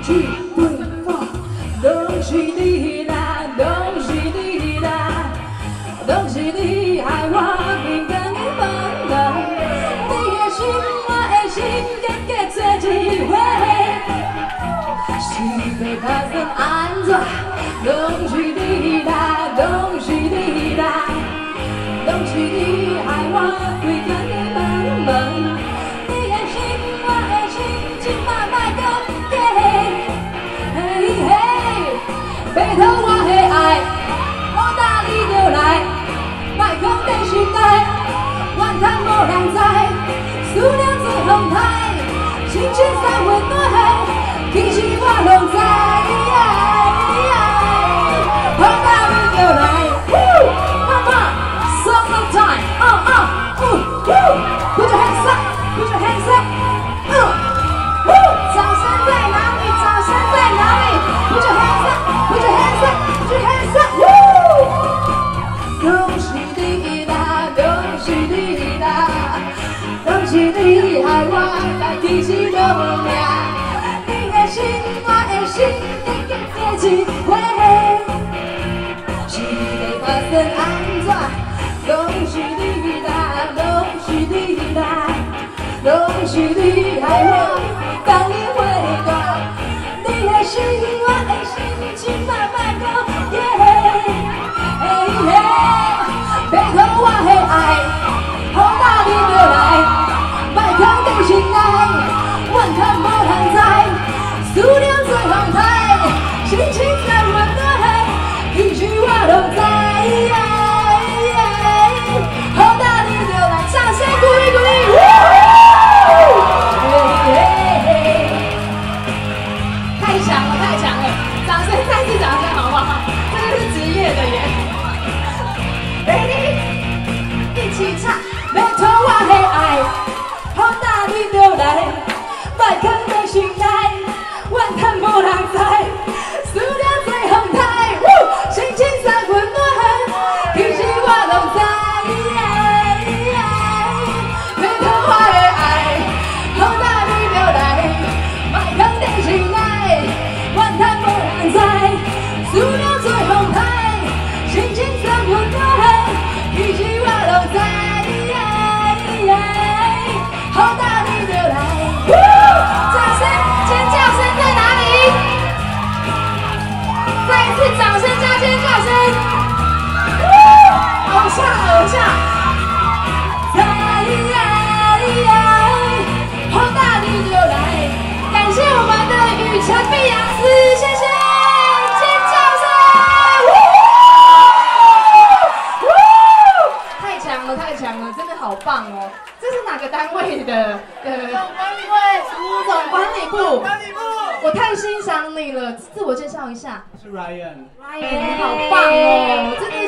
恭喜你啦，恭喜你啦，恭喜你害我变更你梦人，你的心我的心，结做一回，是要打算安怎？恭喜你啦，恭喜你啦，恭喜你害我变更你梦人，你的心我的心，今晚莫搁假。 拜托我的爱，我搭你就来，莫讲在心内，怨叹无人知，思念做风台，心情散温暖，其实我拢知。我搭你就来 ，Come on, summer time, put your hands up, put your hands up, 掌声在哪里？掌声在哪里 ？Put your hands up. Put your hands up, put your hands up, woo! 恭喜你啦，恭喜你啦，恭喜你害我来提起了命，你的心我的心，你结做一回，是要发生安怎？恭喜你啦，恭喜你啦，恭喜你害我当你回答，你的心我的心。 今晚莫搁拜托我的爱，好大你就来，莫藏在心内，怨叹无人知，思念做风台，心情在温暖，其实我拢知。好大你就来，掌声鼓励鼓励！太强了，太强了！ 掌声，再次掌声，好不好？这个是职业的耶。Ready， 一起唱。拜托我的爱，好大你就来，莫藏在心内，怨叹无人知，思念做风台，心情散温暖，其实我拢知。拜托我的爱，好大你就来，莫藏在心内，怨叹无人知。 思念做风台，心情散温暖，其实我拢知。好大你就来，掌声、尖叫声在哪里？再一次掌声加尖叫声，偶像偶像，好大你就来，感谢我们的雨辰碧昂斯，谢谢。 太强了，真的好棒哦！这是哪个单位的？管理会吴总管理部。管理部，我太欣赏你了。自我介绍一下， 是 Ryan。 Ryan， 你好棒哦！真的